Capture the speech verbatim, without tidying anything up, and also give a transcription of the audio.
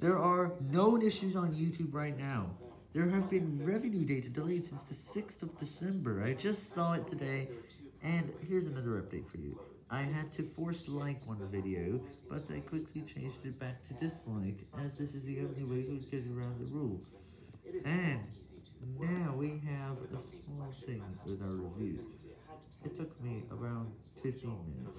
There are known issues on YouTube right now. There have been revenue data delayed since the sixth of December. I just saw it today, and here's another update for you. I had to force like one video, but I quickly changed it back to dislike, as this is the only way to get around the rule. And now we have a small thing with our reviews. It took me around fifteen minutes.